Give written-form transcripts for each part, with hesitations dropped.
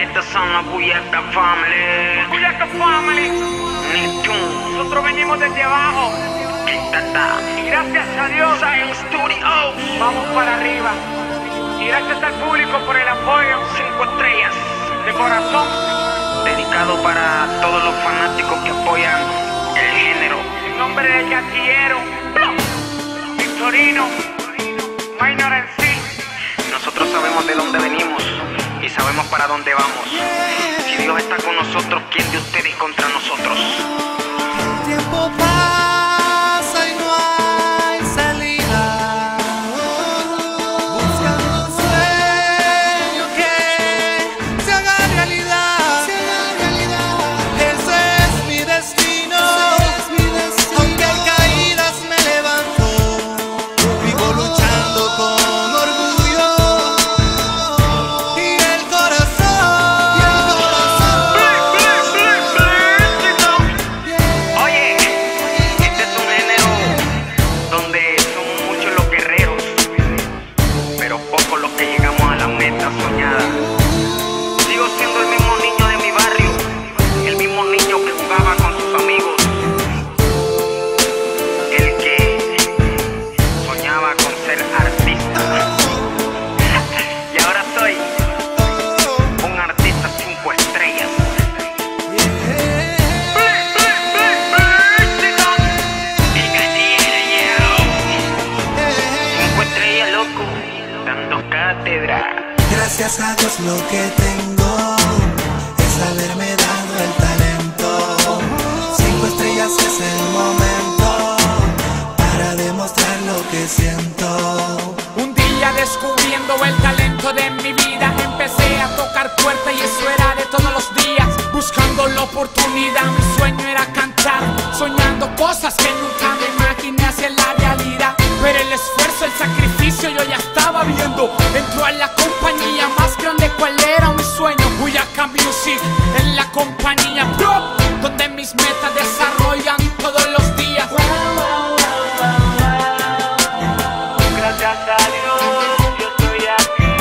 Estas son las Buyaka Family. Buyaka Family. Neptune. Nosotros venimos desde abajo. Tata. Y gracias a Dios Science Studio. vamos para arriba. Y gracias al público por el apoyo. 5 estrellas. De corazón. Dedicado para todos los fanáticos que apoyan el género. En nombre del gatillero. Victorino. Minor en sí. Nosotros sabemos de dónde venimos y sabemos para dónde vamos. Si Dios está con nosotros, ¿quién de ustedes contra nosotros? El tiempo pasa y no hay salida. Buscando un sueño que se haga realidad. Ese es mi destino. Aunque hay caídas me levanto. Vivo luchando con orgullo y el corazón. Oye, este es un género donde son muchos los guerreros, pero pocos los que llegamos a la meta soñada. Sigo siendo el mismo niño de mi barrio, el mismo niño que jugaba con sus amigos, el que soñaba con ser artista. Y ahora soy un artista 5 estrellas. 5 estrellas, loco, dando cátedra. Gracias a Dios lo que tengo es haberme dado el talento. 5 estrellas es el momento para demostrar lo que siento. Un día descubriendo el talento de mi vida, empecé a tocar puertas y eso era de todos los días. Buscando la oportunidad, mi sueño era cantar, soñando cosas que nunca me imaginé hacia la realidad. Pero el esfuerzo, el sacrificio yo ya estaba viendo. Entró a la compañía más grande, ¿cuál era mi sueño? Buyaka Music, en la compañía Pro, donde mis metas desarrollan todos los días. Gracias a Dios yo estoy aquí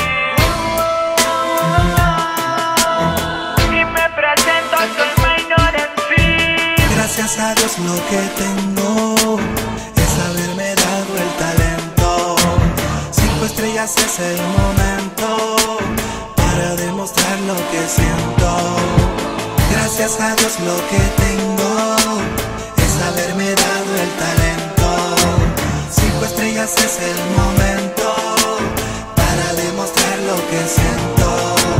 y me presento, soy Minor en sí. Gracias a Dios lo que tengo es haberme dado el talento. 5 estrellas es el momento para demostrar lo que siento. Gracias a Dios lo que tengo es haberme dado el talento. 5 estrellas es el momento para demostrar lo que siento.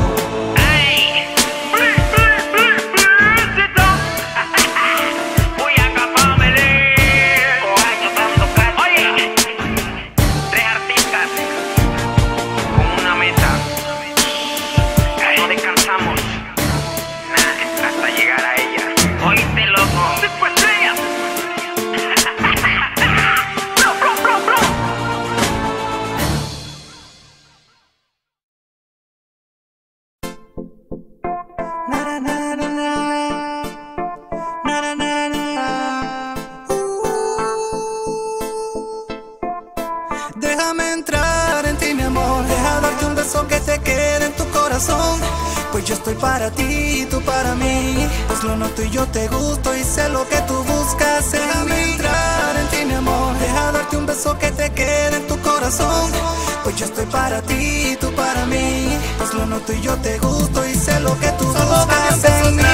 Buyaka Family. Con años dando cátedra. Oye, 3 artistas con una meta. No descansamos hasta llegar a ella. Oíste, loco. 5 estrellas. Na, na, na, na, na. Na, na, na, na. Déjame entrar en ti, mi amor. Deja darte un beso que te quede en tu corazón. Pues yo estoy para ti y tú para mí. Pues lo noto y yo te gusto y sé lo que tú buscas en Déjame mí. Entrar en ti, mi amor. Deja darte un beso que te quede en tu corazón. Pues yo estoy para ti y tú para mí. Pues lo noto y yo te gusto y sé lo que tú buscas en mí.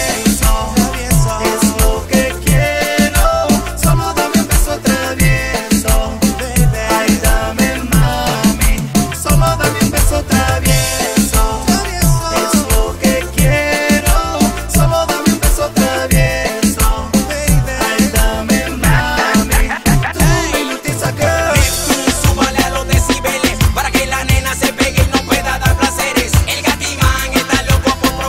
Es lo que quiero. Solo dame un beso travieso. Ay, dame mami. Solo dame un beso travieso. Es lo que quiero. Solo dame un beso travieso. Ay, dame mami. Tú me hipnotiza, girl. Súbale a los decibeles para que la nena se pegue y no pueda dar placeres. El Gatimán está loco por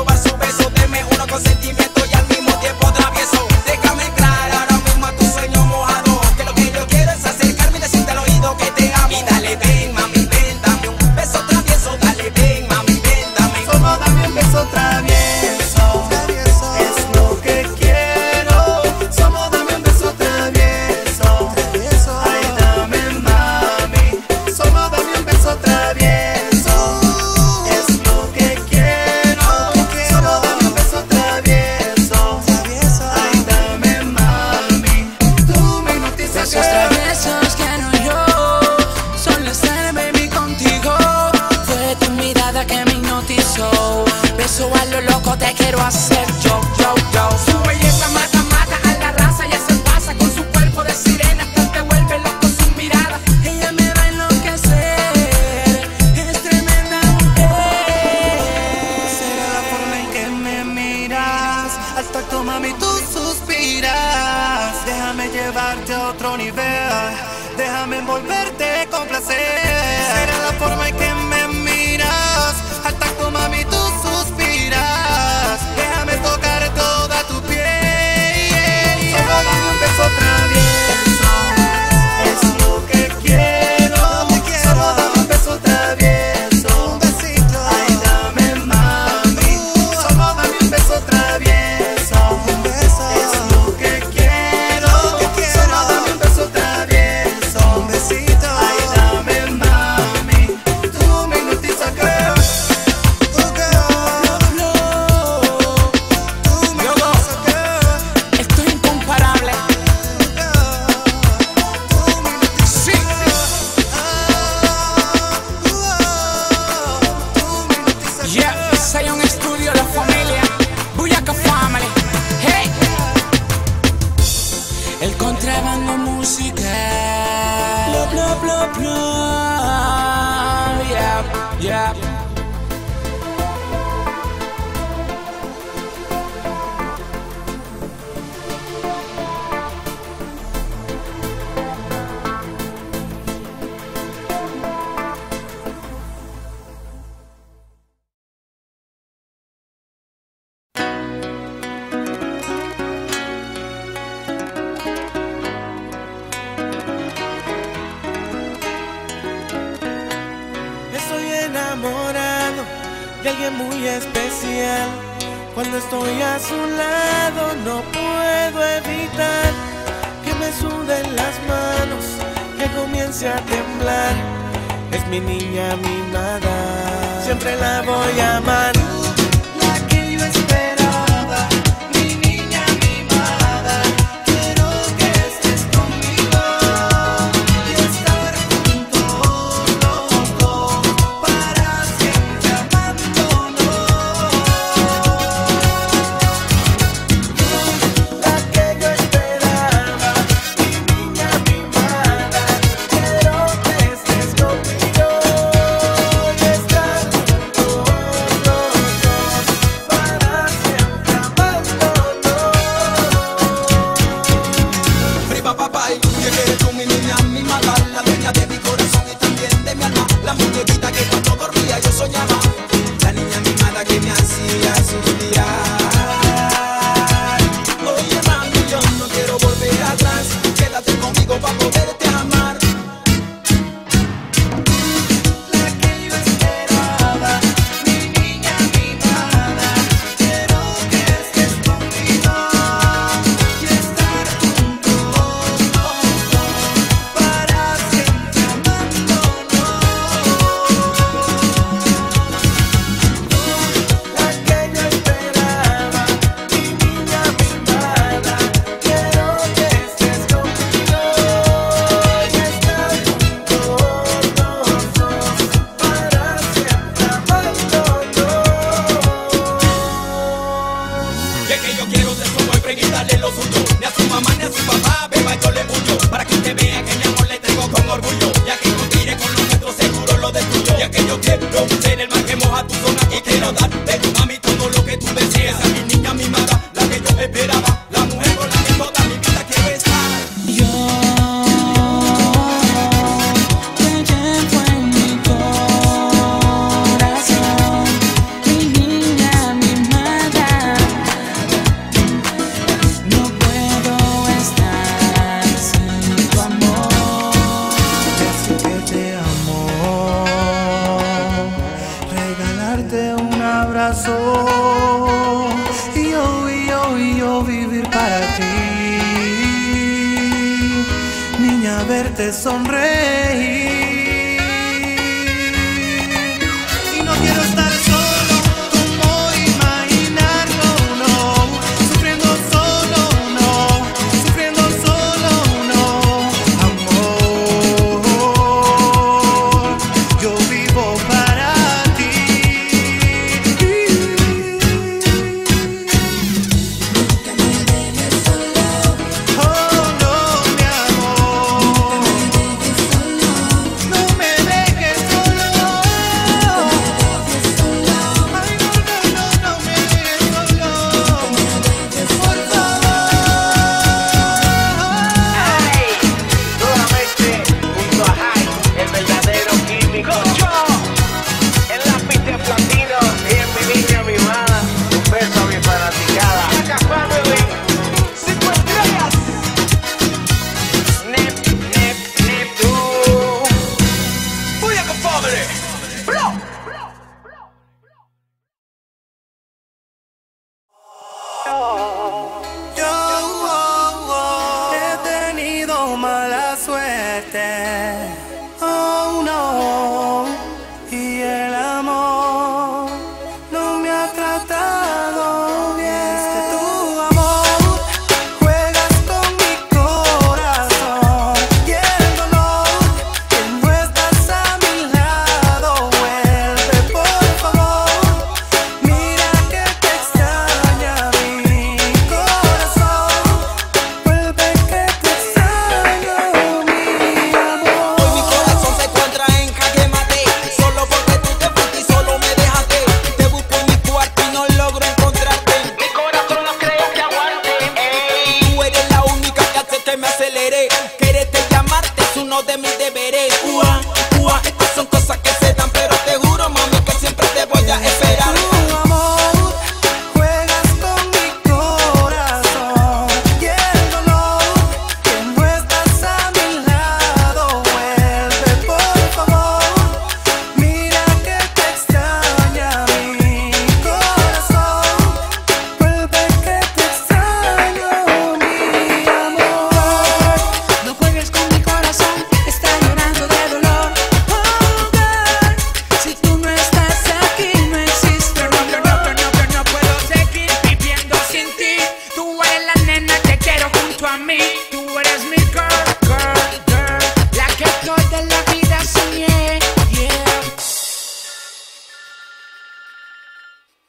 quiero hacer yo. Su belleza mata a la raza, ya se pasa con su cuerpo de sirena, hasta te vuelve loco su mirada. Ella me va a enloquecer, es tremenda mujer. Será la forma en que me miras, al tacto mami tú suspiras. Déjame llevarte a otro nivel, déjame envolverte con placer. Será la forma en que me miras, al tacto mami tú suspiras. Déjame tocar toda tu piel. Solo dame un beso travieso, es lo que quiero. Solo dame un beso travieso, un besito. Ay, dame mami. Solo dame un beso travieso, un beso. Es lo que quiero. Solo dame un beso travieso, un besito. Ay, dame mami. Tú me hipnotizas, girl. Esto es incomparable. Sí. Yeah, Zion Studio, la familia Buyaka Family. Hey. El contrabando musical. Bla, bla, bla, bla. Yeah. Estoy enamorado de alguien muy especial. Cuando estoy a su lado no puedo evitar que me suden las manos, que comience a temblar. Es mi niña mimada, siempre la voy a amar. La que yo esperaba, mi niña mimada. Quiero que estés conmigo y estar juntos los dos para siempre amándonos. La que yo esperaba, mi niña mimada. Quiero que estés conmigo y estar juntos los dos para siempre amándonos. Arriba papá, y que eres tú mi niña mimada, la dueña de mi corazón y también de mi alma, la muñequita que cuando dormía yo soñaba, la niña mimada que me hacía suspirar. Oye mami, yo no quiero volver atrás, quédate conmigo para poderte amar. La que yo esperaba, mi niña mimada. Quiero que estés conmigo y estar juntos los dos para siempre amándonos. La que yo esperaba, mi niña mimada. Quiero que estés conmigo y estar juntos los dos para siempre amándonos. Que yo quiero ser su boyfriend y darle lo suyo, ni a su mamá ni a su papá, beba yo le bullo, para que usted vea que mi amor le traigo con orgullo, ya que no tire con los nuestros seguro lo destruyo, ya que yo quiero ser el mar que moja tu zona y quiero darte a mí todo lo que tú desees, a mi niña mimada, la que yo esperaba, la mujer con la que toda mi vida quiero estar. Yo te llevo en mi corazón, mi niña mimada. No puedo estar sin tu amor. Así que te amo, regalarte un abrazo y yo vivir para ti. Niña, verte sonreír. Y no quiero estar solo, como imaginarlo, no. Sufriendo solo, no. Sufriendo solo, no. Amor, yo vivo para ti.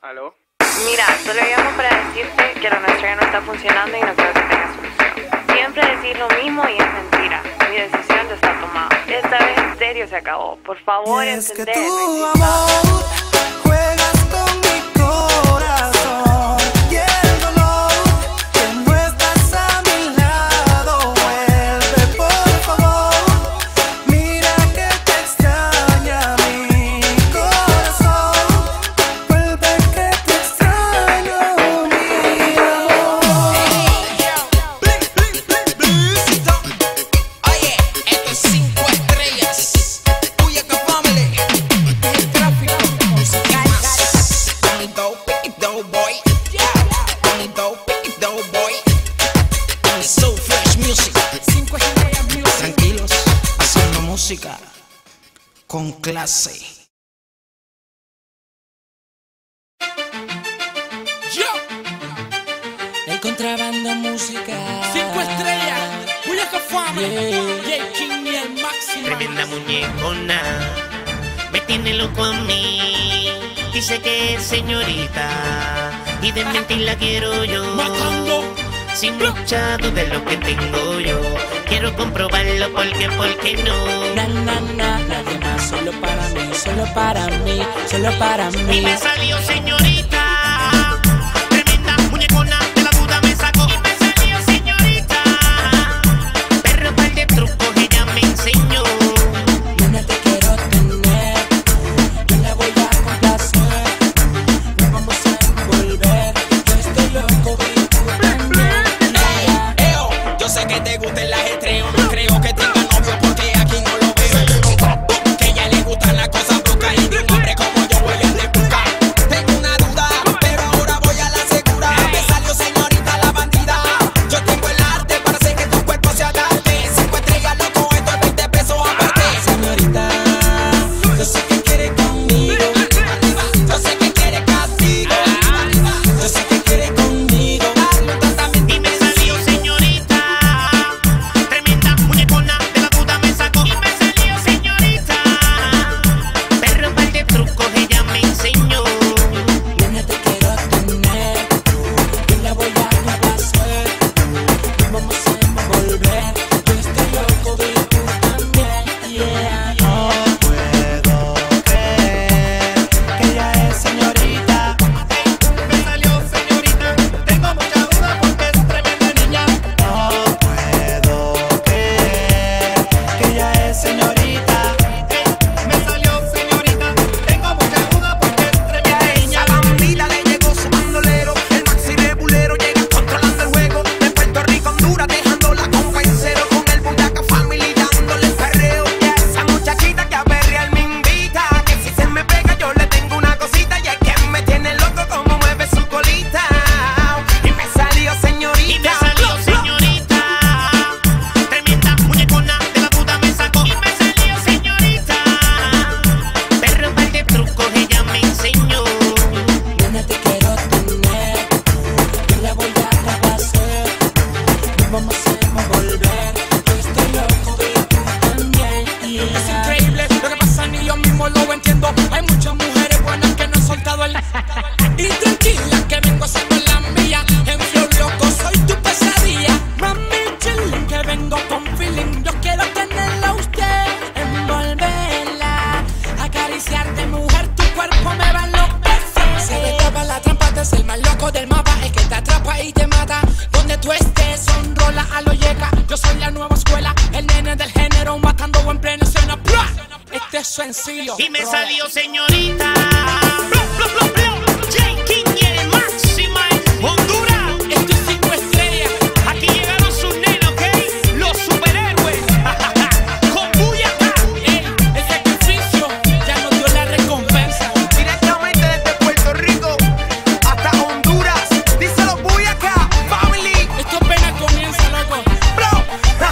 ¿Aló? Mira, solo llamo para decirte que lo nuestro ya no está funcionando y no creo que tenga solución. Siempre decir lo mismo y es mentira. Mi decisión ya está tomada. Esta vez en serio se acabó. Por favor, Es que entender. tu amor juegas con mi corazón y el dolor que no estás a mi lado. Vuelve por favor, mira que te extraña mi corazón. Vuelve que te extraño, mi amor. Oye, esto es 5 estrellas. Buyaka Family. El tráfico musical. Only go, pick it though, boy. Only go, pick it though, boy. Only so fresh music. 5 estrellas music. Tranquilos, haciendo música con clase. Yo, El contrabando musical. 5 estrellas. Buyaka Family. J King y el máximo. Tremenda muñecona, me tiene loco a mí. Dice que es señorita y de mentir la quiero yo. Matando. Sin mucha duda de lo que tengo yo. Quiero comprobarlo porque no. Na, na, na, nadie más, solo para mí, solo para mí, solo para mí. Y me salió señorita, tremenda muñecona, de la duda me sacó. Y me salió señorita, perro par de trucos ella me enseñó. Nena, te quiero tener, yo la voy a complacer. Nos vamos a envolver, yo estoy loco y tú también. Yo sé que te gusta el ajetreo. No creo que tenga novio porque aquí no lo veo. Que ella le gustan las cosas bruscas y de un hombre como yo voy a buscar. Tengo una duda, pero ahora voy a la segura. Me salió señorita la bandida. Yo tengo el arte para hacer que tu cuerpo se adapte. 5 estrellas, loco, esto es 20 pesos aparte. Señorita, yo sé que quiere conmigo, Yo sé que quiere castigo. yo sé que quiere conmigo. Y me salió señorita, tremenda muñecona, de la duda me sacó. Y me salió señorita, perro par de trucos ella me enseñó. Nena, te quiero tener, yo la voy a complacer. Nos vamos a envolver, yo estoy loco y tú también. Yeah. No puedo creer que ella es señorita. Me salió señorita, tengo mucha duda porque es tremenda niña. No puedo creer que ella es señorita. Me salió señorita, tengo mucha duda porque es tremenda niña. Esa bandida le llegó su bandolero. El maxi rebulero llega controlando el juego. De Puerto Rico a Honduras dejándola con cero. Con el Buyaka Family dándole el perreo. Y a esa muchachita que a perrear me invita. Que si se me pega yo le tengo una cosita. Y es que me tiene loco como mueve su colita. Y me salió señorita. Y me salió señorita, tremenda muñecona, de la duda me sacó. Y me salió señorita, perro par de trucos ella me enseñó. Nena, te quiero tener, yo la voy a complacer. Nos vamos a envolver, yo estoy loco y tú también. Yeah. Es increíble lo que pasa, ni yo mismo lo entiendo. Hay muchas mujeres buenas que no han soltado el. Y tranquila que vengo haciendo la mía. En flow loco soy tu pesadilla. Mami chillin' que vengo con feeling. Yo quiero tenerla a usted, Envolverla, acariciarte mujer, tu cuerpo me va a enloquecer. se me tapa la trampa, te es el más loco del mapa. El que te atrapa y te mata, donde tú estés, Rola a lo llega, yo soy la nueva escuela. El nene del género matando en plena escena. ¡Pua! Este es sencillo. Y me salió señorita, Blo, blo, blo, blo. J King y el máxima en Honduras. Esto es 5 estrellas. Aquí llegaron sus nenos, ¿ok? Los superhéroes. Con Buyaka. El sacrificio ya nos dio la recompensa. Directamente desde Puerto Rico hasta Honduras. Díselo Buyaka Family. Esto apenas comienza, loco. Bro.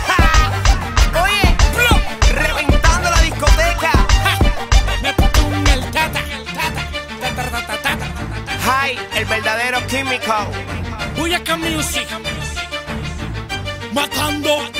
Oye, Bro, reventando la discoteca. me puso un el tata, tata. Hi, el verdadero químico. Buyaka Music. Matando.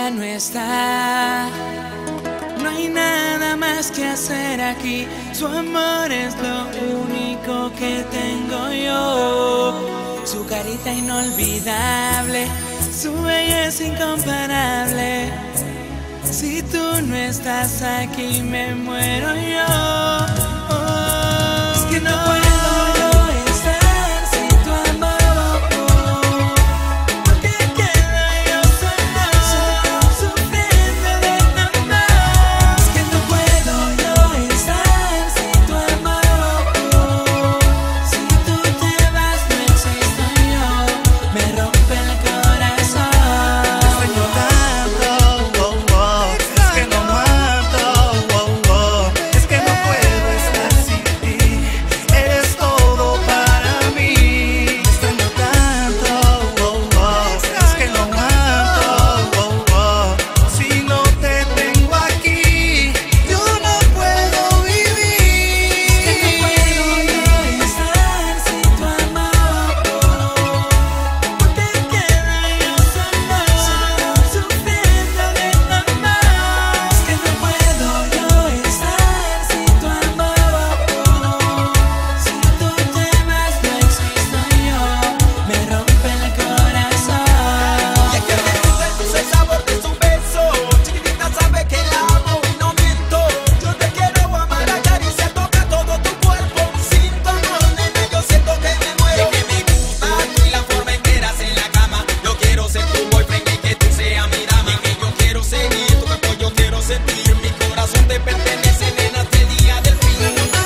ella no está, no hay nada más que hacer aquí. Su amor es lo único que tengo yo. Su carita inolvidable, su belleza incomparable. Si tú no estás aquí me muero yo. Es que no puedo yo estar sin tu amor, porque queda yo solo, sufriendo de amor. Es que no puedo yo estar sin tu amor. Si tú te vas no existo yo, me rompe el corazón. Extraño tanto, es que no aguanto, es que no puedo estar sin ti. Eres todo para mí. Extraño tanto, es que no aguanto, si no te tengo aquí, yo no puedo vivir. Es que no puedo yo estar sin tu amor, porque queda yo solo, sufriendo de amor. Es que no puedo yo estar sin tu amor. Si tú te vas no existo yo, me rompe el corazón. Y es que me gusta el sabor de su beso. Chiquitita sabe que la amo y no miento. Yo te quiero amar, acariciar, tocar todo tu cuerpo. Sin tu amor, nena, yo siento que me muero. Es que me gusta tú y la forma en que eras en la cama. Yo quiero ser tu boyfriend y que tú seas mi dama. Y que yo quiero seguir tu cuerpo, yo quiero sentir. Mi corazón te pertenece, nena, hasta el día del fin.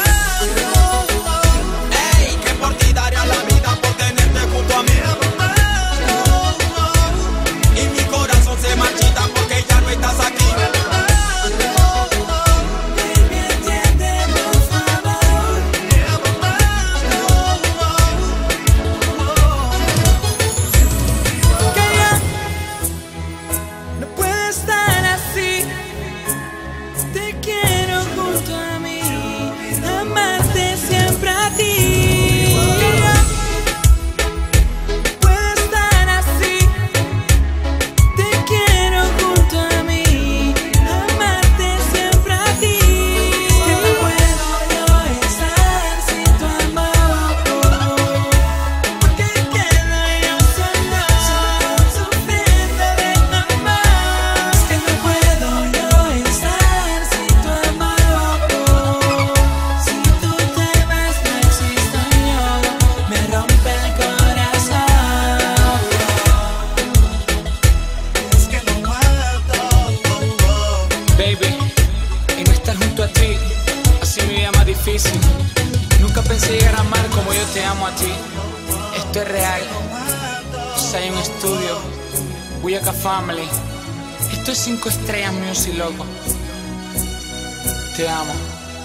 Ey, que por ti daría la vida por tenerte junto a mí. Y mi corazón se marchita porque ya no estás aquí. Baby, entiende, por favor. Que ya no puedo estar así. Te quiero junto a mí, amarte siempre a ti. Que ya no puedo estar así. Te quiero junto a mí, amarte siempre a ti. Que no puedo yo estar sin tu amor, porque queda yo solo, sufriendo de amor. Es que no puedo yo estar sin tu amor. Si tú te vas no existo yo, me rompe el corazón. Es que no aguanto, Baby, y no estar junto a ti así mi vida más difícil. Nunca pensé llegar a amar como yo te amo a ti. Esto es real. Zion Studio, Buyaka Family. Esto es 5 estrellas music, loco. Te amo.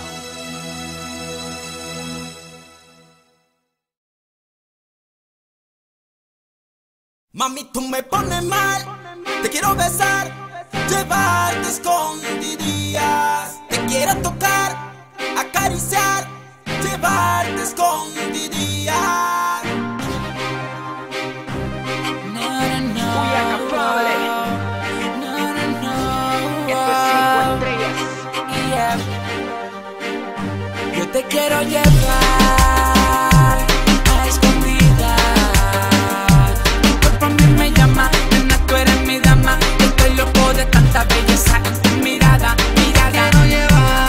Mami, tú me pones mal. Te quiero besar, llevarte escondidillas. Te quiero tocar, acariciar, llevarte escondidillas. No, no, no. Buyaka Family. No, no, no. Esto es 5 estrellas. Yeah. Yo te quiero llevar a escondidas. Tu cuerpo a mí me llama, nena, tú eres mi dama. Yo estoy loco de tanta belleza en tu mirada, mirada. quiero llevar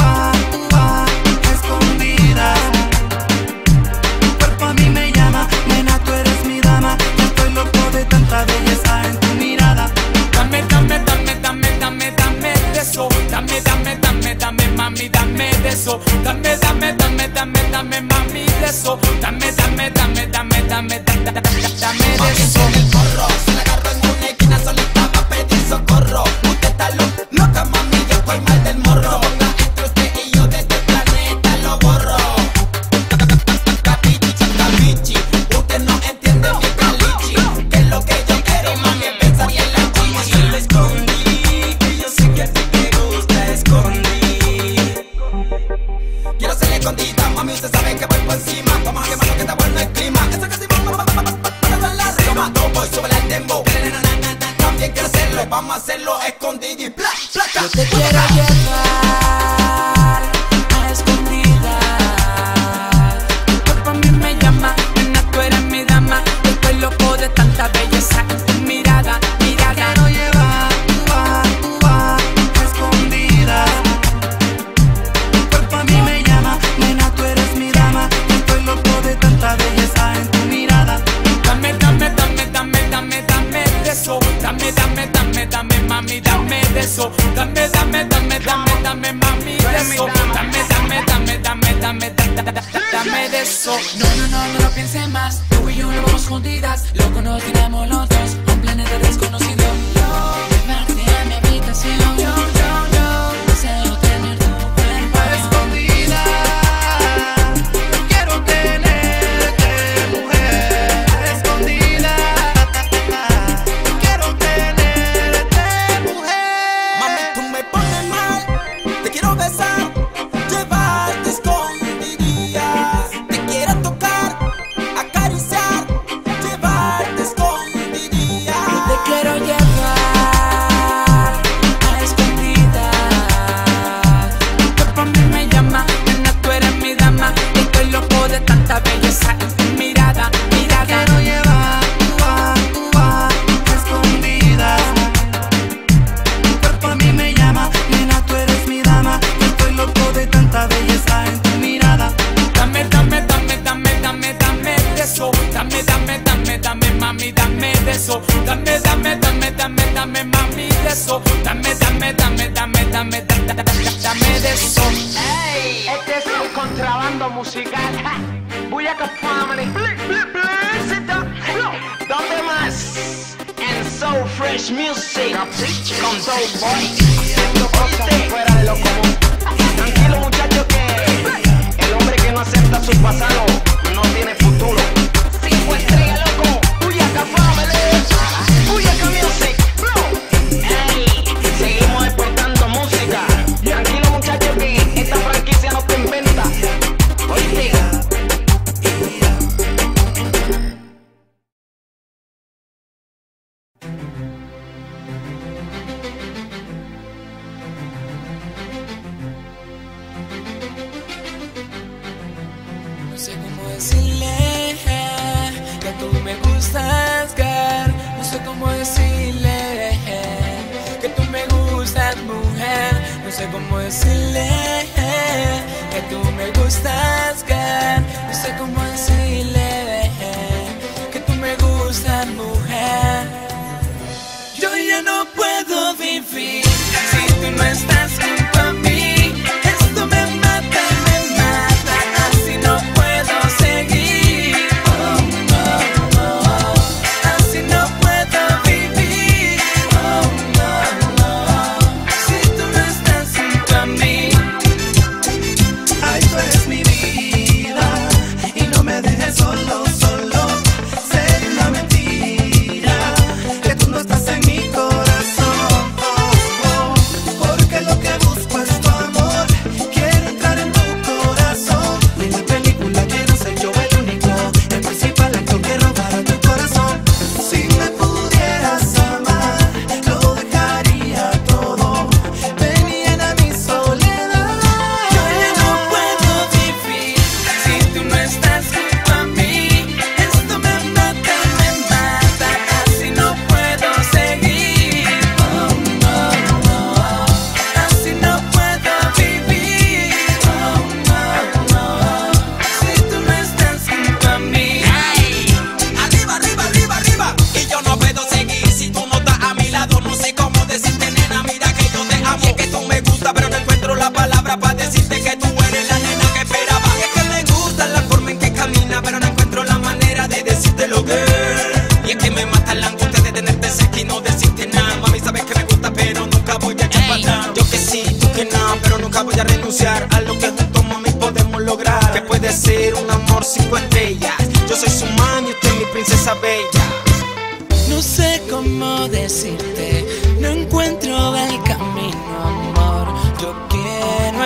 escondidas. Tu cuerpo a mí me llama, nena, tú eres mi dama. Yo estoy loco de tanta belleza en tu mirada. Dame, dame, dame, dame, dame, dame de eso. Dame, dame, dame, dame, mami, dame de eso. Dame, dame, dame, dame, dame, mami de eso. Dame, dame, dame, dame, dame, dame de eso. En el corro, se la agarro en una esquina solita va a pedir socorro. Usted está loca, mami, yo estoy mal del morro. Ponga entre usted y yo de este planeta lo borro. Capichi, capichi, usted no entiende mi calichi. Que es lo que yo quiero, mami, es pensar en la chichi. Yo te escondí, y yo sé que a ti te gusta escondí. Quiero ser escondida, mami, usted sabe que voy por encima. Vamos a quemar lo que está bueno el clima. Eso que si vamos a la rima. Todo voy, súbele al tempo. También quiero hacerlo, vamos a hacerlo. Dame de eso. No lo pienses más. Tú y yo lo vamos juntitas. Loco nos tiramos los dos a un planeta desconocido. Llevarte a mi habitación. Yo deseo tener tu cuerpo A escondidas. Quiero tenerte, mujer. A escondidas. Quiero tenerte, mujer. Mami, tú me pones mal, te quiero besar, llevarte escondidillas. Te quiero tocar, acariciar, llevarte escondidillas. Te quiero llevar a escondidas. Tu cuerpo a mí me llama, nena, tú eres mi dama. Estoy loco de tanta belleza en tu mirada, mirada. Quiero llevar a escondidas. Tu cuerpo a mí me llama, nena, tú eres mi dama. Estoy loco de tanta belleza en tu mirada. Dame de eso. Dame, mami, dame de eso. Dame, mami, de eso. Dame de eso. Ey, este es el contrabando musical. Buyaka Family. ¿Dónde más? En So Fresh Music. Con Soul Boy. Haciendo cosas fuera de lo común. Tranquilo, muchachos, que el hombre que no acepta su pasado no tiene futuro. 5 estrellas, loco. Buyaka Family. Buyaka Music. Ey, seguimos exportando música. Tranquilo, muchachos, que esta franquicia no te inventa. Oíste. No sé cómo decirle que tú me gustas, girl. No sé cómo decirle que tú me gustas, mujer. No sé cómo decirle que tú me gustas, girl. No sé cómo decirle que tú me gustas, mujer. Yo ya no puedo vivir si tú no estás junto a mí. Esto me mata, así no puedo seguir. Oh, oh, oh. Así no puedo vivir. Oh, oh, oh. Si tú no estás junto a mí. Ay, tú eres mi vida y no me dejes solo. Sería una mentira que tú no estás en mi corazón. Porque lo que busco es tu amor. Quiero entrar en tu corazón. En la película quiero ser yo el único, el principal actor que robará tu corazón. Si me pudieras amar, lo dejaría todo. Ven y llena mi soledad. Yo ya no puedo vivir si tú no estás junto a mí. Esto me mata, así no puedo seguir. Oh, oh, oh. Así no puedo vivir. Oh, oh, oh. Si tú no estás junto a mí. Arriba, arriba, arriba, arriba. Y yo no puedo seguir si tú no estás a mi lado. No sé cómo decirte, nena, mira que yo te amo. Es que tú me gusta, pero no encuentro la palabra para decirte que tú eres la nena que esperaba. Es que me gusta la forma en que camina, pero no encuentro la manera de decirte lo que. Y es que me mata la angustia de tenerte cerca y no decirte nada. Mami, sabes que me gusta, pero nunca voy a echar para atrás. Yo que sí, tú que no, pero nunca voy a renunciar a lo que juntos, mami, podemos lograr. Que puede ser un amor 5 estrellas. Yo soy su man y usted es mi princesa bella. No sé cómo decirte, no encuentro el camino, amor. Yo quiero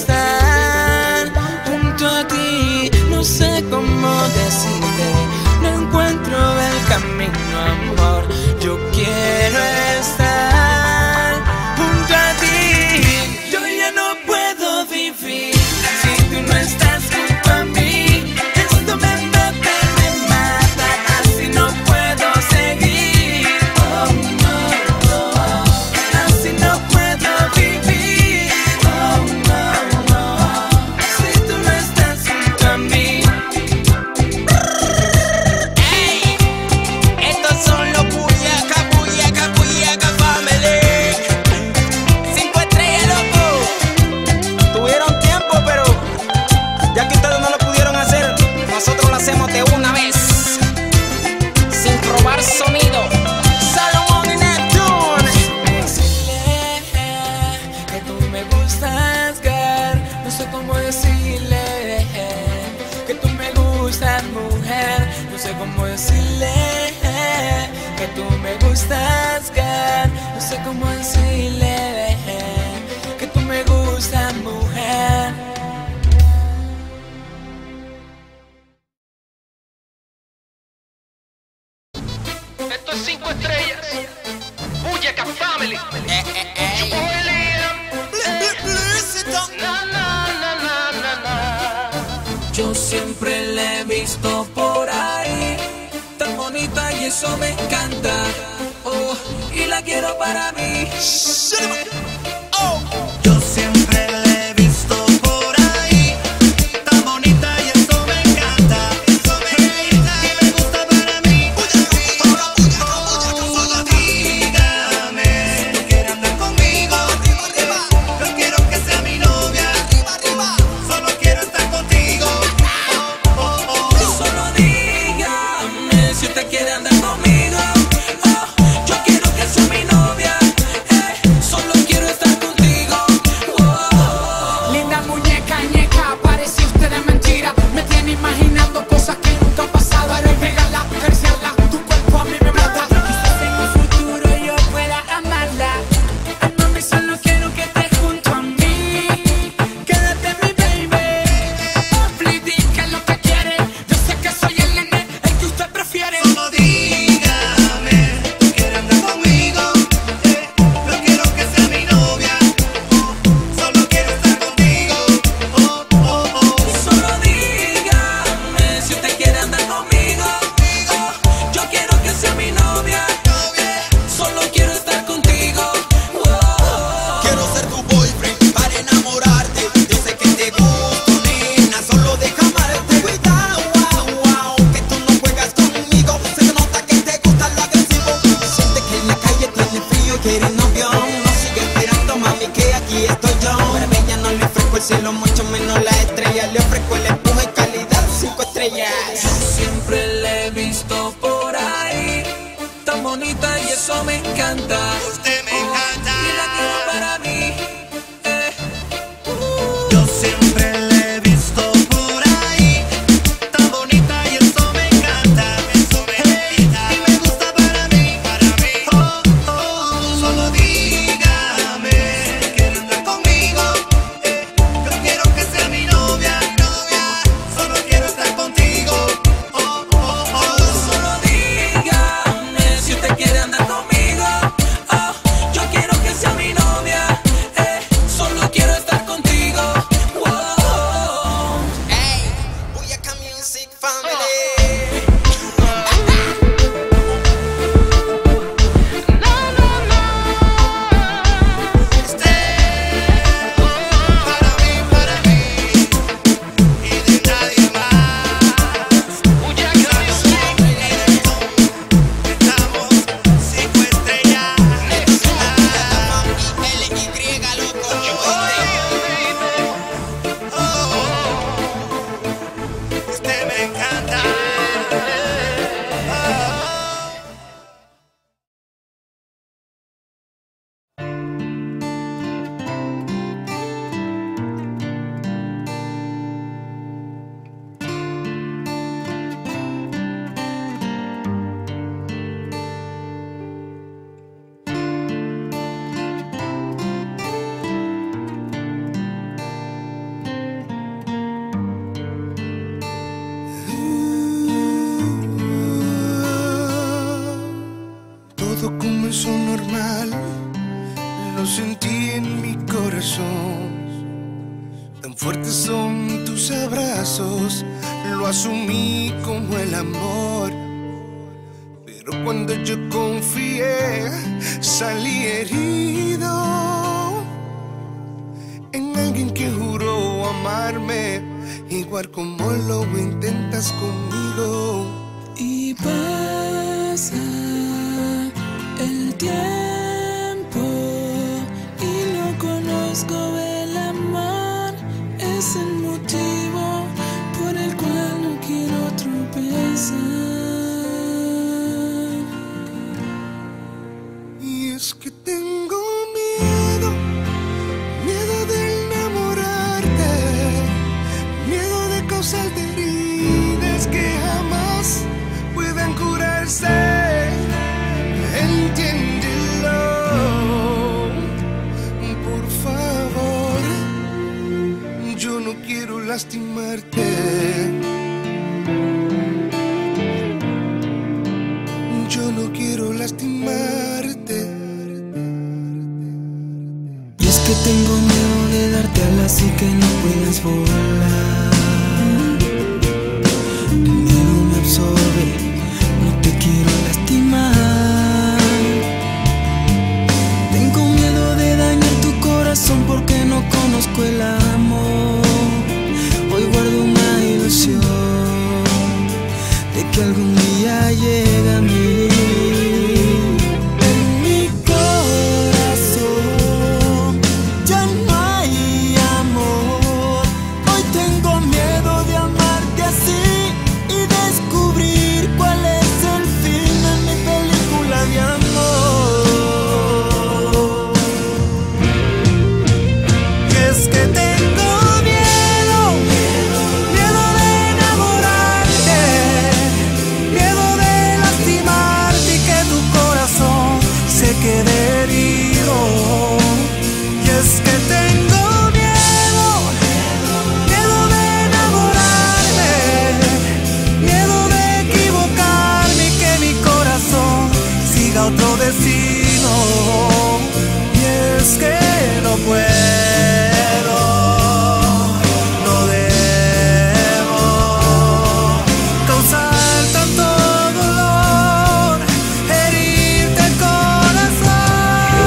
estar junto a ti. No sé cómo decirte, no encuentro el camino, amor. Yo quiero estar junto a ti. Yo ya no puedo vivir si tú no estás junto a mí. Esto me mata, así no puedo seguir. Oh, oh, oh. Así no puedo vivir. Oh, oh, oh. decirle que tú me gustas, girl. No sé cómo decirle que tú me gustas, mujer. Esto es 5 estrellas. Buyeca Family. Yo siempre la he visto por ahí, tan bonita y eso me encanta. Oh, y la quiero para mí. Yo siempre la he visto por ahí, tan bonita y eso me encanta. Y me gusta para mí. Solo dígame si quiere andar conmigo. Yo quiero que sea mi novia. Solo quiero estar contigo. Solo dígame si usted quiere andar conmigo. Oh, yo quiero que sea mi novia. Solo quiero estar contigo. Oh. Linda muñeca, ñeca, parece usted de mentira. Me tiene imaginando cosas que nunca han pasado. Haré pegarla, acariciarla, tu cuerpo a mí me mata. Quizás en un futuro yo pueda amarla. Ay, mami, solo quiero que estés junto a mí. Quédate, mi baby. Please, di que es lo que quiere. Yo sé que soy el nene, el que usted prefiere. Solo dígame, ¿quiere andar conmigo? Yo quiero que sea mi novia. Solo quiero estar contigo. Solo dígame si usted quiere andar conmigo. Oh, yo quiero que sea mi novia. Solo quiero estar contigo. Oh. Quiero ser tu boyfriend para enamorarte. Yo sé que te gusto, nena, solo deja amarte. Cuidado, wow, que tú no juegas conmigo. Se te nota que te gusta lo agresivo. Siente que en la calle tiene frío y quiere novio. No sigue esperando, mami, que aquí estoy yo. Pero a ella no le ofrezco el cielo, mucho menos la estrella. Le ofrezco el empuje y calidad, 5 estrellas. Yo siempre la he visto por ahí, tan bonita y eso me encanta. Usted me encanta. Y la quiero para mí. Yo siempre la he visto por ahí, tan bonita y eso me encanta. Y me gusta para mí. Solo dígame si quiere andar conmigo. Yo quiero que sea mi novia. Solo quiero estar contigo. Solo dígame si usted quiere andar conmigo. Oh, yo quiero que sea mi novia. Solo quiero estar contigo. Wow. Hey, Buyeca Music Family. Para mí, y de nadie más. Buyeca Music. Estamos 5 estrellas. LY, loco. Usted me encanta. Todo comenzó normal, lo sentí en mi corazón. Tan fuertes son tus abrazos, lo asumí como el amor. Pero cuando yo confié, salí herido en alguien que juró amarme, igual como lo intentas conmigo. Y pasa el tiempo y no conozco el amor. Es el motivo por el cual no quiero tropezar. Y es que tengo miedo, miedo de enamorarte, miedo de causarte heridas que jamás puedan quiero lastimarte. Yo no quiero lastimarte. Y es que tengo miedo de darte alas y que no puedas volar. El miedo me absorbe, no te quiero lastimar. Tengo miedo de dañar tu corazón porque no conozco el amor. Hoy guardo una ilusión de que algún día llegue a mí. En mi corazón ya no hay amor. Hoy tengo miedo de amarte así y descubrir cuál es el fin en mi película de amor. Y es que tengo miedo, miedo de enamorarte, miedo de lastimarte y que tu corazón se quede herido. Y es que tengo miedo, miedo de enamorarme, miedo de equivocarme y que mi corazón siga otro destino. Y es que no puedo, no debo causar tanto dolor, herirte el corazón.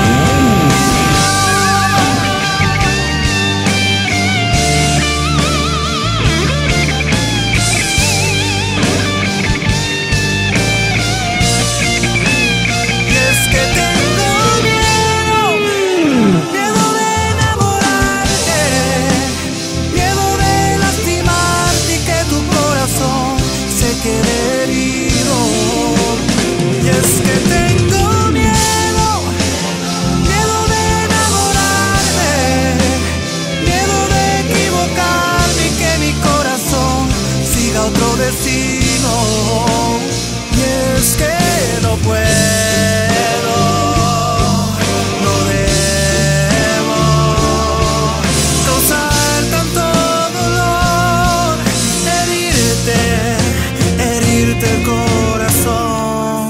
Y es que tengo miedo, miedo de enamorarte, miedo de lastimarte y que tu corazón se quede herido. Y es que tengo miedo, miedo de enamorarme, miedo de equivocarme y que mi corazón siga otro destino. Y es que no puedo, no debo causar tanto dolor, herirte el corazón.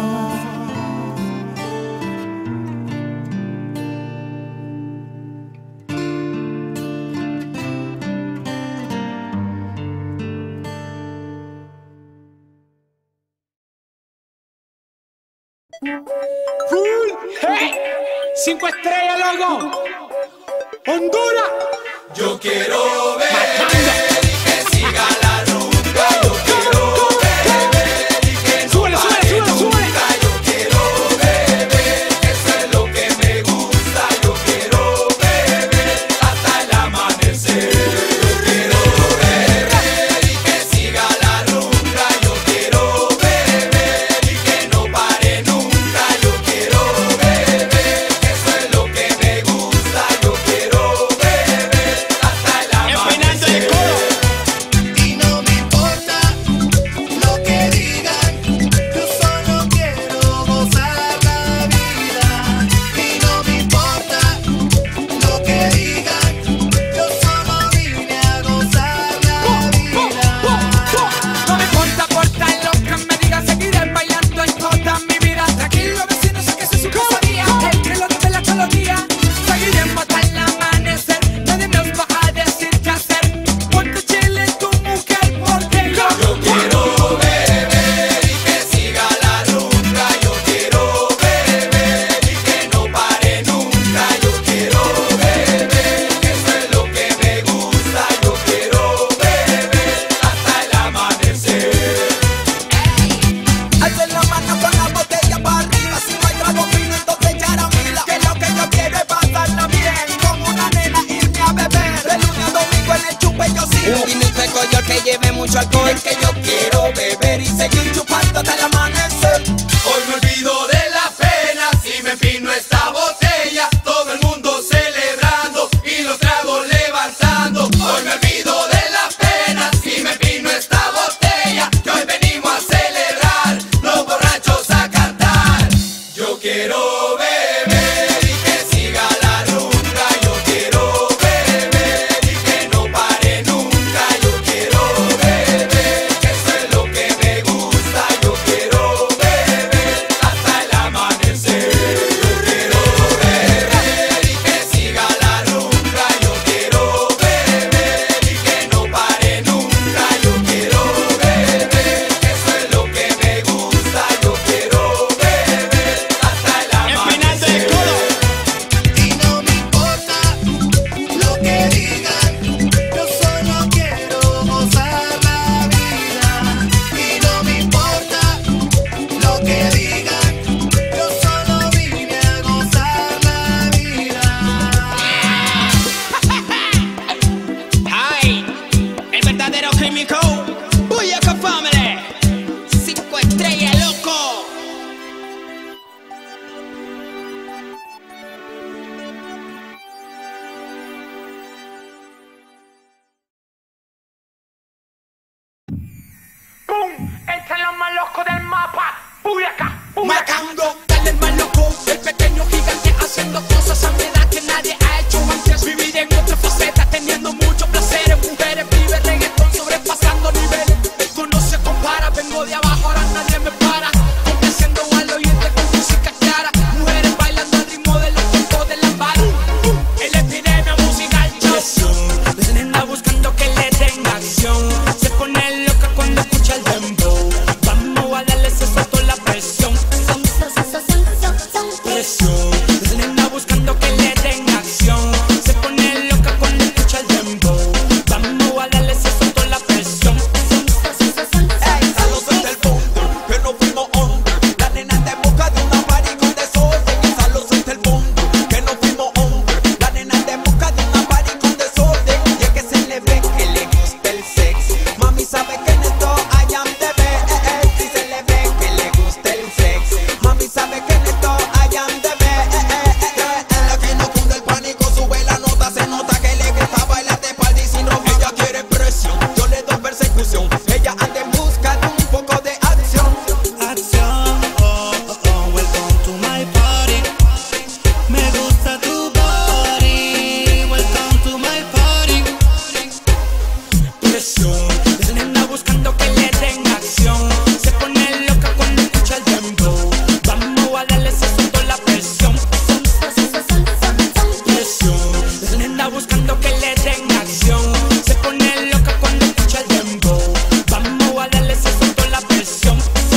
¡Hey! 5 estrellas, loco. Honduras. Yo quiero ver Matando. y que siga la rumba. Yo quiero beber y que no Súbele, súbele, pare súbele, súbele. nunca. Yo quiero beber, eso es lo que me gusta. Yo quiero beber hasta el amanecer. Yo quiero beber y que siga la rumba. Yo quiero beber y que no pare nunca. Yo quiero beber, eso es lo que me gusta. Yo quiero beber hasta el amanecer. Y no me importa lo que digan, yo solo quiero gozar la vida. Y no me importa lo que digan, yo solo vine a gozar la vida. No me importa lo que me digan, seguiré bailando en toda mi vida. Tranquilo, vecino, sé que soy su cacería. El que lo revela todos los días. Seguiremos hasta el amanecer. Nadie nos va a decir qué hacer. Ponte chile tu mujer, porque yo Quiero beber y que siga la rumba. Yo quiero beber y que no pare nunca. Yo quiero beber, eso es lo que me gusta. Yo quiero beber hasta el amanecer. Alcen la mano con la botella para arriba. Si no hay trago fino, entonces charamila. Que lo que yo quiero es pasarla bien. Con una nena irme a beber. De lunes a domingo en el chupe yo sigo. Y mi pecollo que lleve mucho alcohol. Es que yo quiero beber y seguir chupando hasta el amanecer. Hoy me olvido de las penas y me empino esta botella. Todo el mundo celebrando y los tragos levantando. Hoy me olvido de las penas y me empino esta botella. Que hoy venimos a celebrar, los borrachos a cantar. Yo quiero beber y que siga la rumba. Yo quiero beber y que no pare nunca. químico. Buyaka Family. 5 estrellas, loco. Entre los más locos del mapa, Buyaka, Marcando, dale el más loco, el pequeño gigante haciendo cosas a mi edad que nadie ha hecho antes. Vivir en otra faceta, teniendo muchos placeres, mujeres, vive reggaetón, sobrepasando niveles. Esto no se compara, vengo de abajo, ahora nadie me para. Complaciendo al oyente con música clara, mujeres bailando al ritmo de los tiempos de la bala. El epidemia musical, presión, la nena buscando que le den acción. Se pone loca cuando escucha el dembow. Vamos a darle ese salto a la presión. Presión, la nena buscando que le den acción. Se pone loca cuando escucha el dembow. Vamos a darle ese salto a la presión. Ey, salos desde el fondo, que no fuimos under. La nena está en busca de una party con desorden. Y salos desde el fondo, que no fuimos under. La nena está en busca de una party con desorden. Y es que se le ve que le gusta el sexo. Mami sabe que en esto I am the best. Si se le ve que le gusta el sexo. Mami sabe que en esto I am the best. En la que no cunde el pánico, sube la nota. Se nota que le gusta bailar de party sin ropa. Ella quiere presión, yo le doy persecución. Ella anda en busca de un poco de acción. Acción, oh, oh, oh, welcome to my party. Me gusta tu body, welcome to my party. Presión, la nena buscando que le den acción. Se pone loca cuando escucha el dembow. Vamos a darle ese salto a la presión. Presión, la nena buscando que le den acción. Se pone loca cuando escucha el dembow. Vamos a darle ese salto a la presión.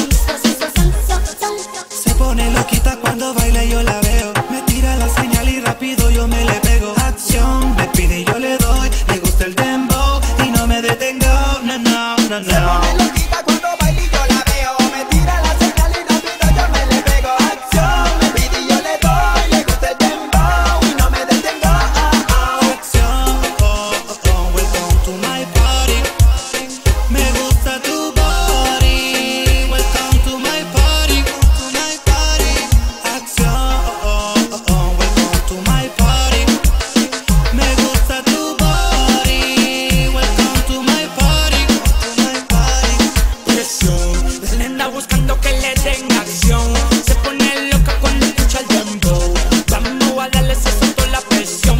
Se pone loquita cuando baila y yo la veo. Me tira la señal y rápido yo me le pego. Acción, me pide y yo le doy. Le gusta el dembow y no me detengo. No, no, no, Se pone no. loquita cuando baila y yo la veo. Me tira la señal y rápido yo me le pego. Acción, me pide y yo le doy. Le gusta el dembow y no me detengo. Acción, oh, oh, oh, welcome to my party. Me gusta tu body, welcome to my party, to my party. Acción, oh, oh, oh, welcome to my party. Me gusta tu body, welcome to my party, to my party. Presión, la nena buscando que le den acción. Se pone loca cuando escucha el dembow. Vamos a darle ese salto a la presión.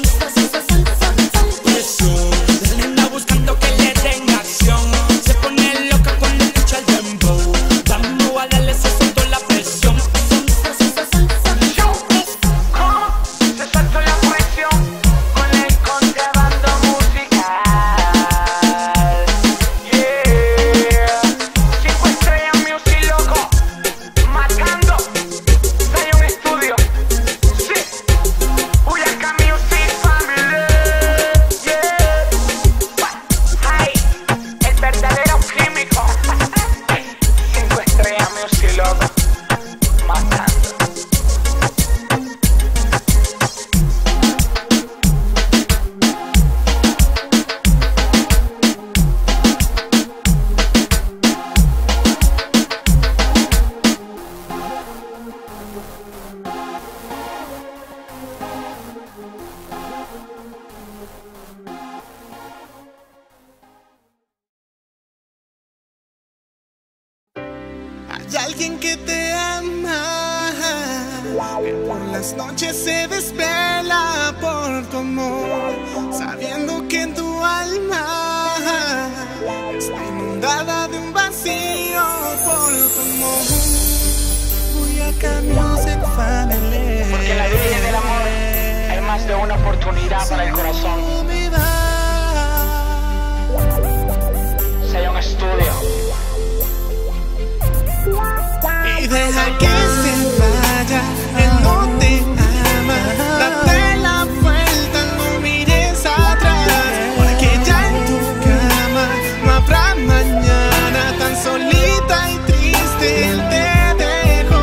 Presión, la nena buscando que le den acción. Se pone loca cuando escucha el dembow. Vamos a darle ese salto a la presión. ¿cómo? Se saltó la presión con el contrabando musical. Yeah. 5 estrellas music, loco. Marcando. Zion Studio. Sí. Buyaka Music Family. Yeah. Ay, el verdadero químico. 5 estrellas music, loco. Marcando. Hay alguien que te ama, que por las noches se desvela por tu amor, sabiendo que tu alma está inundada de un vacío por tu amor. Buyaka Music Family. Porque en la vida del amor hay más de una oportunidad para el corazón. Zion Studio. Y deja que se vaya, él no te ama. Date la vuelta, no mires atrás, porque ya en tu cama no habrá mañana. Tan solita y triste él te dejó.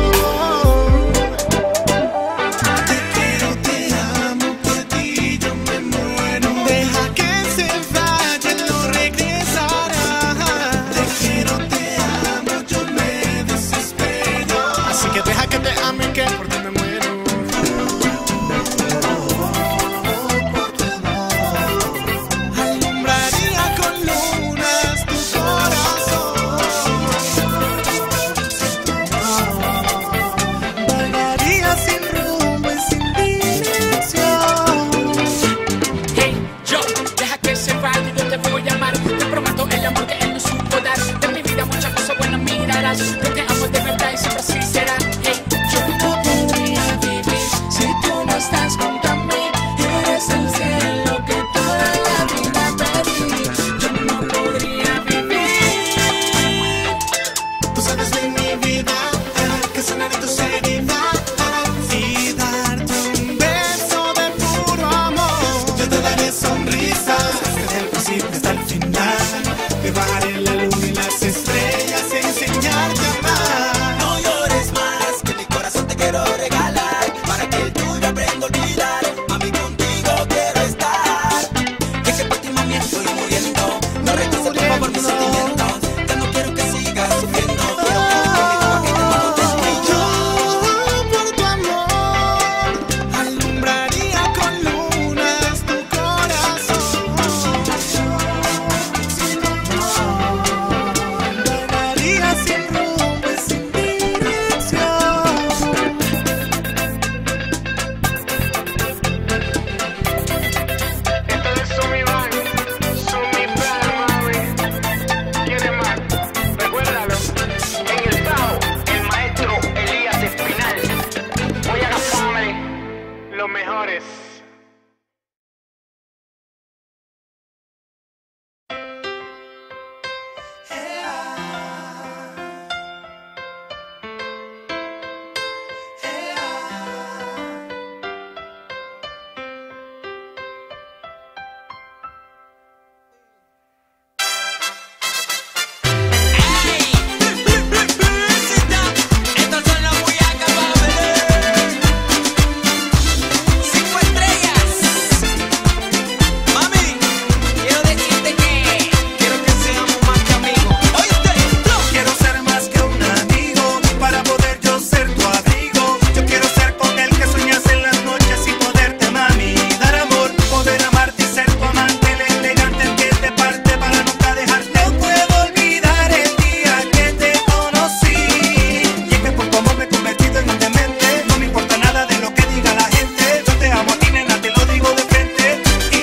Te quiero, te amo, por ti yo me muero. que hasta el final te bajaré la luna y las estrellas y enseñarte a amar. No llores más, que mi corazón te quiero regalar, para que el tuyo aprenda a olvidar. Mami, contigo quiero estar. Que por ti, mami, estoy muriendo. No rechaces por favor mis sentimientos. Ya no quiero que sigas sufriendo. Quiero que conmigo que te conteste. Y yo por tu amor alumbraría con lunas tu corazón. Sin tu amor vagaría sin rumbo y sin dirección. Esto es Sumi Bang, Sumi Bang, mami. ¿Quién es más? Recuérdalo. En el bajo, el maestro Elías Espinal. Voy a Family, los mejores. Estos son los Buyaka Family. 5 estrellas. Mami, quiero decirte que quiero que seamos más que amigos. ¿Oíste? Quiero ser más que un amigo para poder yo ser tu abrigo. Yo quiero ser con el que sueñas en las noches y poderte, mami, dar amor, poder amarte y ser tu amante, el elegante, el que te parte para nunca dejarte. No puedo olvidar el día que te conocí. Y es que por cómo me he convertido en un demente, no me importa nada de lo que diga la gente. Yo te amo a ti, nena, te lo digo de frente. No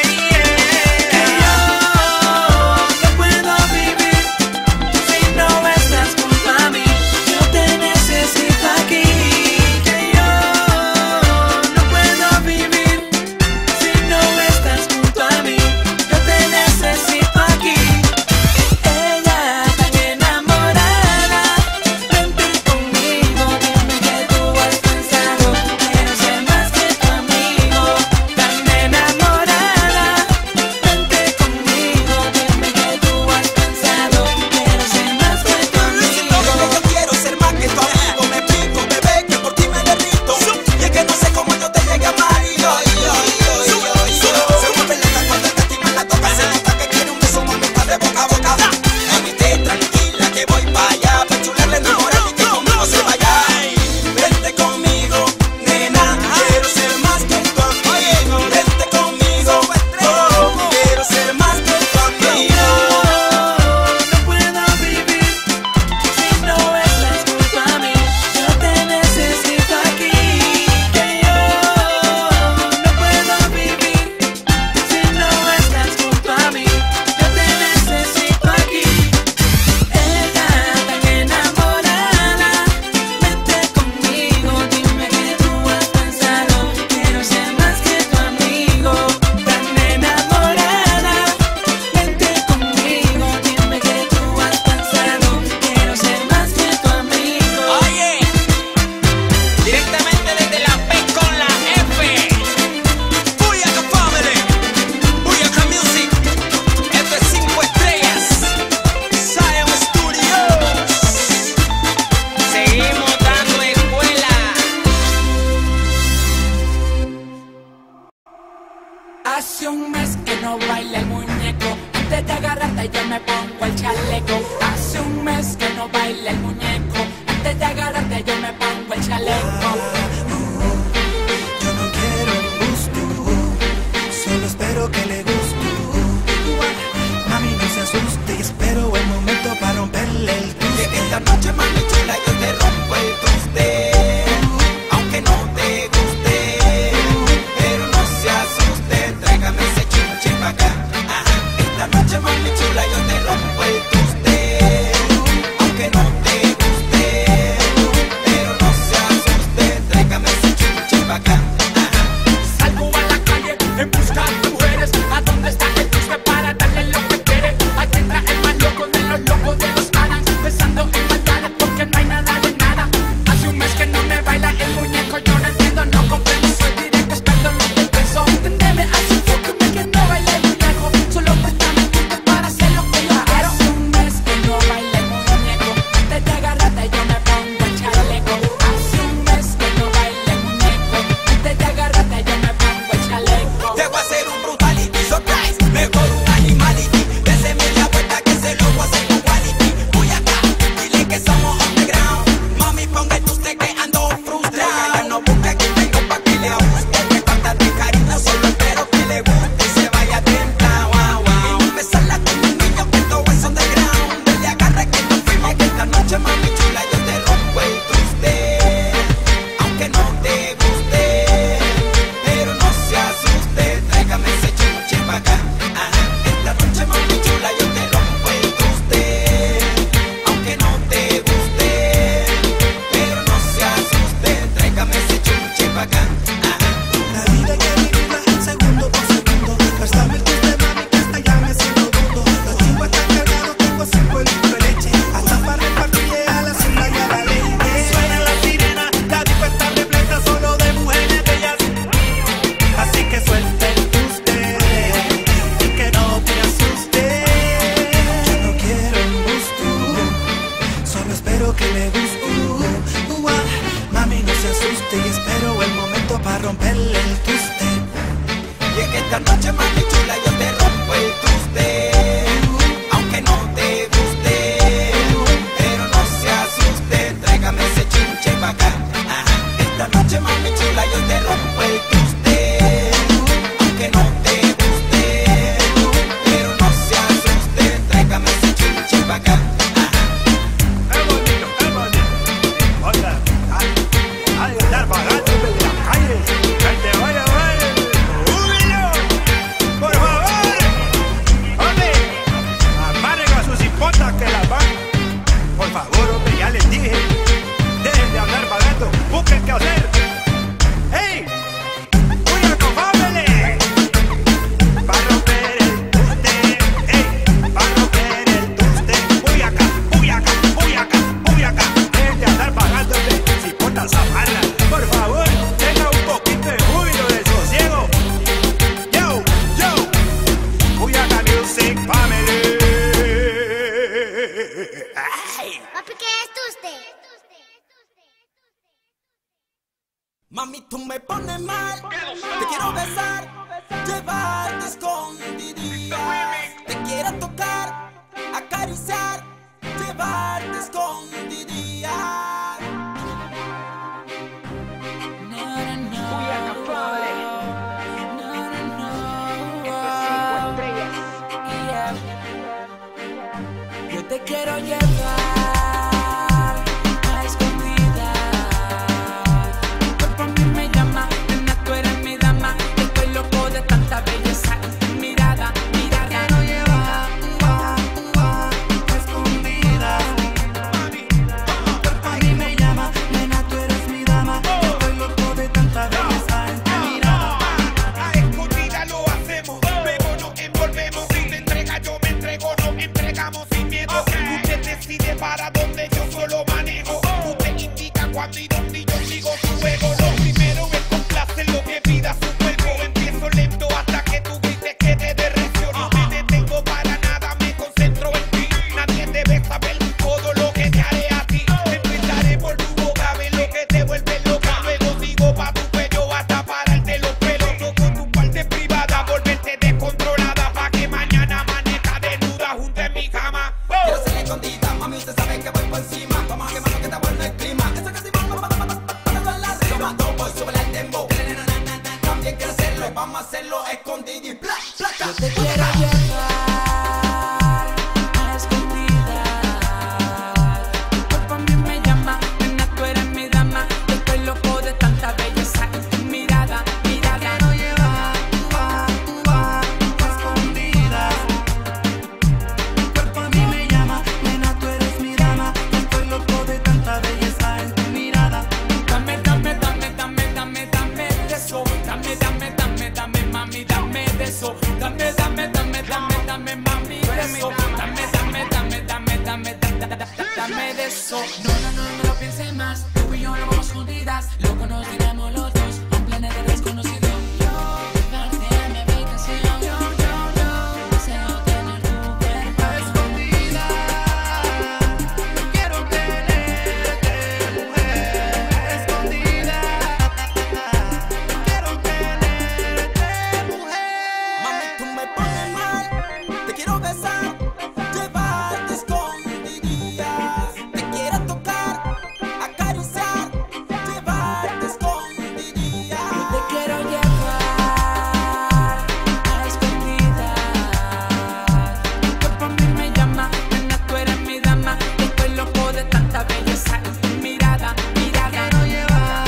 puedo vivir si no estás junto a mí. Yo te necesito aquí. Que yo no puedo vivir si no estás junto a mí. Yo te necesito aquí. Ella tan enamorada, vente conmigo, dime que tú has pensado. Quiero ser más que tu amigo. Tan enamorada, vente conmigo, dime que tú has pensado. Quiero ser más que tu amigo. Yo quiero ser más que tu amigo. Me explico, bebé, que por ti me derrito. Y es que no sé cómo yo te llegué a amar. Y yo. Se vuelve loca cuando esta estima la toca. Se nota que quiere un beso, mami, está de boca a boca. Mami, esté tranquila que voy para allá. Pa' chularle, enamorar y que conmigo se vaya. Vente conmigo, nena. Quiero ser más que tu amigo. Vente conmigo, quiero ser más que tu amigo. No puedo vivir si no estás junto a mí. Yo te necesito aquí. Que yo no puedo vivir si no estás junto a mí. Yo te necesito aquí. Ella tan enamorada, vente conmigo, dime que tú has pensado. Quiero ser más que tu amigo. Tan enamorada, vente conmigo, dime que tú has pensado. Quiero ser más que tu amigo. Oye, directamente desde la P con la F. Buyaka Family, Buyaka Music. Esto es 5 estrellas. Zion Studios. Seguimos dando escuela. Hace un mes que no baila el muñeco. Antes de agarrarte yo me pongo el chaleco. Hace un mes que no baila el muñeco. Antes de agarrarte yo me pongo el chaleco. Yo no quiero un gusto, solo espero que le guste. Mami, no se asuste y espero el momento para romperle el Que gusto. esta noche, mami chula, yo te rompo el truste. Aunque no te guste, pero no se asuste. Tráigame ese chinche pa' acá. Ajá. Esta noche, mami chula, yo te rompo el truste. Aunque no te guste, pero no se asuste. Papi, ¿qué es usted? Mami, tú me pones mal. Te quiero besar, llevarte escondidillas. Te quiero tocar, acariciar, llevarte escondidillas. Yo te quiero llevar a escondidas. Tu cuerpo a mí me llama, nena, tú eres mi dama. Estoy loco de tanta belleza en tu mirada, mirada. Te quiero llevar a escondidas. Tu cuerpo a mí me llama, nena, tú eres mi dama. Estoy loco de tanta belleza en tu mirada. A escondida lo hacemos, luego nos envolvemos. Si te entrega, yo me entrego, nos entregamos sin miedo. Usted decide para dónde, yo solo manejo. Usted indica cuándo y dónde, y yo sigo su juego. Lo primero es complacer lo que pida su cuerpo. Empiezo lento hasta que tú grites que te dé reacción. No me detengo para nada, me concentro en ti. Nadie debe saber todo lo que te haré a ti. Empezaré por tu boca, ve lo que te vuelve loca. Luego sigo pa' tu cuello hasta pararte los pelos. Toco tu parte privada, volverte descontrolada. Pa' que mañana amanezca desnuda junto en mi cama. Quiero ser escondida, mami, usted sabe que voy por encima. Vamos a quemar lo que está bueno el clima. Eso que si vamos a la rima. Voy sobre el tempo. También quiero hacerlo y vamos a hacerlo escondido y placa. Yo te quiero llevar a escondidas. Tu cuerpo a mí me llama, nena, tú eres mi dama. Yo estoy loco de tanta belleza en tu mirada, mirada. Te quiero llevar a escondidas. Tu cuerpo a mí me llama, nena, tú eres mi dama. Yo estoy loco de tanta belleza en tu mirada. Dame, dame, dame, dame, dame, dame de eso. Dame, dame, dame, dame, mami, dame de eso. Dame, dame, dame, dame, dame, mami de eso. Dame, dame, dame, dame, dame, dame de eso. No, no, no, no lo pienses más. Tú y yo lo vamos escondidas. Lo conoceremos los dos, un planeta desconocido. Yo, llevarte a mi habitación. Yo, deseo tener tu cuerpo Escondida, quiero tenerte, mujer. Escondida, quiero tenerte, mujer. Mami, tú me pones mal. Te quiero besar, llevarte escondidillas. Te quiero tocar, acariciar, llevarte escondidillas. Yo te quiero llevar a escondidas. Tu cuerpo a mí me llama, nena, tú eres mi dama. Estoy loco de tanta belleza en tu mirada, mirada. Te quiero llevar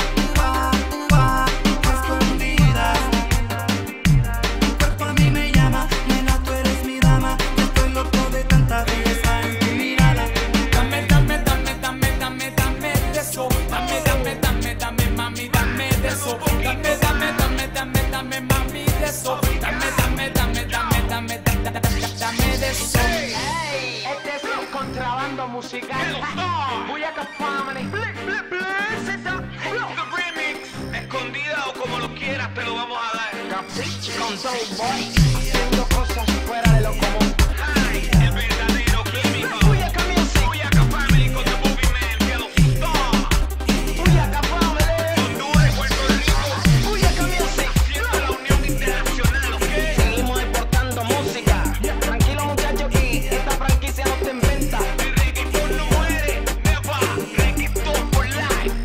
a escondidas. Tu cuerpo a mí me llama, nena, tú eres mi dama. Estoy loco de tanta belleza en tu mirada. Dame, dame, dame, dame, dame, dame de eso. Dame, dame, dame, dame, mami, dame de eso. Dame, dame, dame, dame, dame, mami de eso. Dame, dame, dame, dame, dame, dame de eso. Este es el contrabando musical. Buyaka Family. The remix, escondida o como lo quieras, te lo vamos a dar. Con Soul Boy, haciendo cosas fuera de lo común. Ay, el verdadero químico. Buyaka Music. Buyaka Family con The Movie Man, que lo está. Buyaka Family. Honduras y Puerto Rico. Buyaka Music. Siendo la unión internacional, ¿ok? Seguimos exportando música. Tranquilo, muchachos, y esta franquicia no te inventa. El reggaetón no muere, never. Reggaetón for life.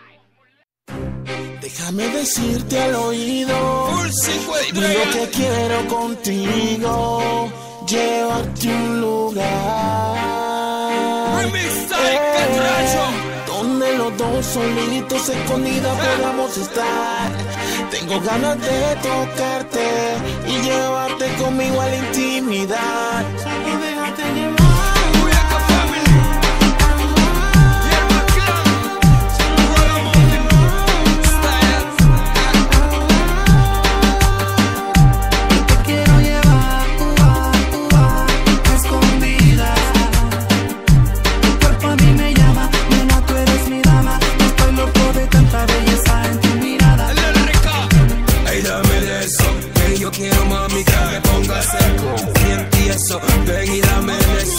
Déjame decirte al oído lo que quiero contigo, llevarte a un lugar donde los dos solitos escondidas podamos estar. Tengo ganas de tocarte y llevarte conmigo a la intimidad. Solo déjate llevar. Quiero, mami, que me pongas seco, bien tieso. Ven y dame de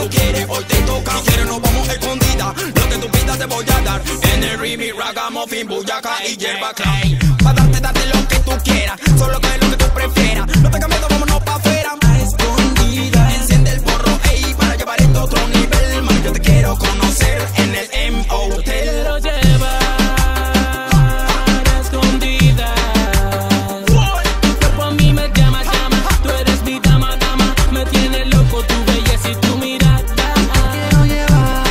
lo quieres, hoy te toca. Si quieres nos vamos escondida, lo que tú pidas te voy a dar. En el remix, ragamuffin, bullaca y yerba crack. Pa' darte lo que tú quieras, solo que es lo que tú prefieras. No te cambies, vámonos pa' afuera. A escondida, enciende el porro, ey, para llevar esto a otro nivel. Man, yo te quiero conocer en el M-Hotel. Quiero llevar a escondidas. Tu cuerpo a mí me llama, llama. Tú eres mi dama, dama. Me tiene loco tu belleza y tu mirada. Quiero llevar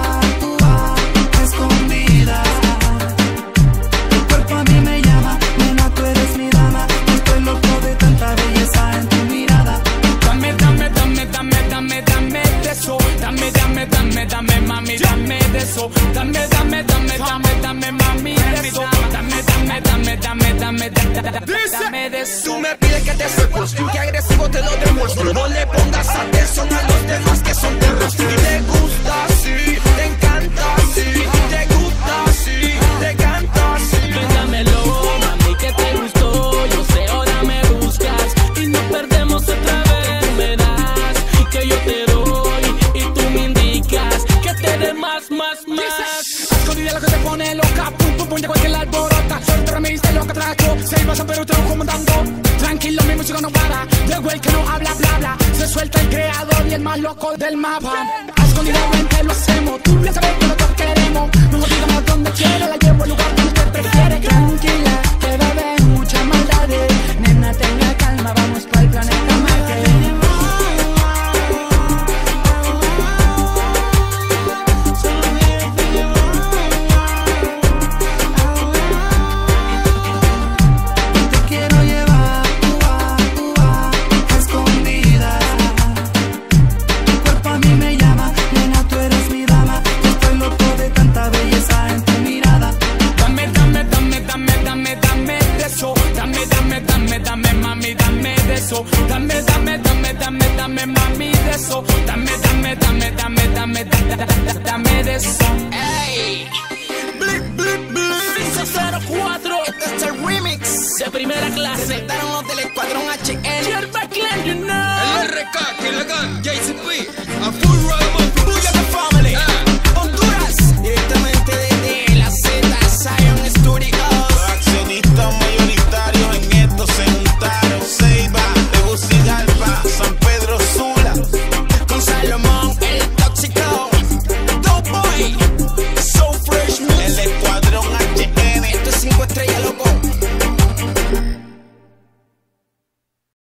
a escondidas. Tu cuerpo a mí me llama, nena, tú eres mi dama. Estoy loco de tanta belleza en tu mirada. Dame, dame, dame, dame, dame, dame de eso. Dame, dame, dame, dame, mami, dame de eso. Dame, dame, dame, dame, dame, mami de eso. Dame, dame, dame, dame, dame, dame de eso. Tú me pides que te secuestro, que agresivo te lo demuestro. No le pongas atención a los demás que son perros. Si te gusta así, te encanta así, te gusta así, te encanta así. Véndamelo, mami, que te gustó. Yo sé, ahora me buscas y nos perdemos otra vez. Tú me das que yo te doy y tú me indicas que te dé más, más, más. Escondida lo que te pone loca, pum pum pum, llegó el alborota. Soltera me diste loca, trajo, se iba a pero te lo comandando. Tranquilo, mi música no para, de güey que no habla, bla, bla. Se suelta el creador y el más loco del mapa. A escondida mente lo hacemos, tú ya sabes que nosotros queremos. No digamos dónde quiere, la llevo al lugar donde usted prefiere. Tranquila, que va a haber muchas maldades. Nena, tenga calma, vamos para el planeta Marte. Te quiero llevar a escondidas. Tu cuerpo a mí me llama, nena, tú eres mi dama. Estoy loco de tanta belleza en tu mirada. Dame, dame, dame, dame, dame, dame de eso. Dame, dame, dame, dame, mami, dame de eso. Dame, dame, dame, dame, dame, mami de eso. Dame, dame, dame, dame, dame, dame de eso. Ey, blip, blip, blip. 504 Este es el remix. de primera clase. Presentaron los del Escuadrón HN. Yerba Clan, you know. RK, Kilagan, JCP.